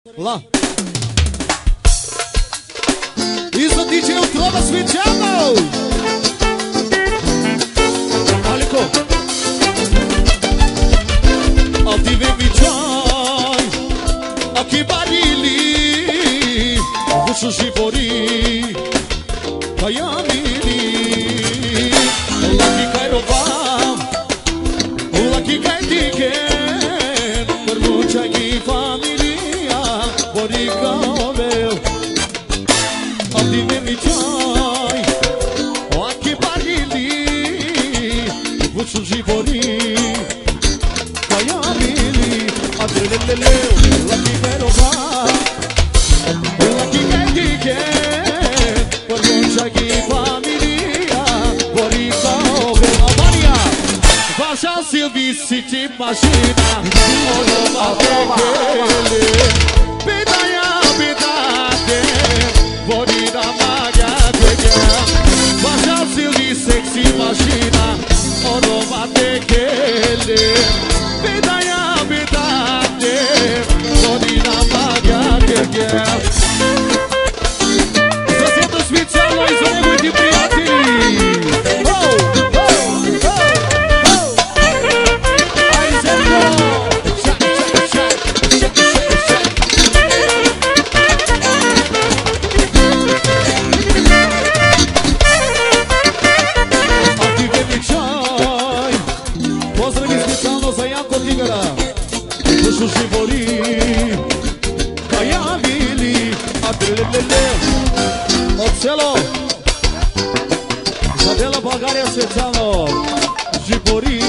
Lá. Isso, DJ Trova Switchando. Aliko. Altive Vichai. Aqui Barili. Vuxu Shibori. Kayamili. Lucky Kairovam. Lucky Kaitiken. Permucha ki familia. Borica meu. Altive Vichai. Aqui Barili. Vuxu Shibori. Kayamili. Adreleleu. Lucky Kairovam. Lucky Kaitiken. Permucha ki familia. Borica meu. Albania. Vașa Silvi si ti mașina. Olova tekele. Bedaia bedate. Borina magia tegea. Vașa Silvi sexy mașina. Olova tekele. Bedaia bedate. Borina magia tegea. Să se dă special la izone multi prieteni. Ocelo Isabela Bulgaria Svetlano Jibori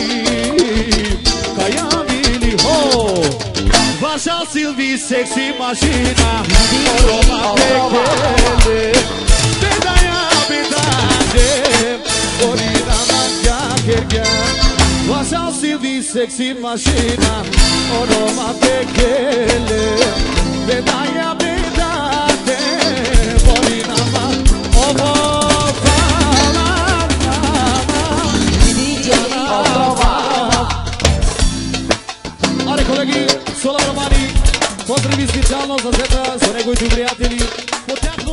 Kayamili Ho Vașa Silvi sexy mașina Oroma tekele Bedaia bedade Borina magia kergea Vașa Silvi sexy mașina Oroma tekele Bedaia bedade Borina magia Are kolegi, Sola Romani, pozdravi specijalno za zeta, sa negovim prijatelji.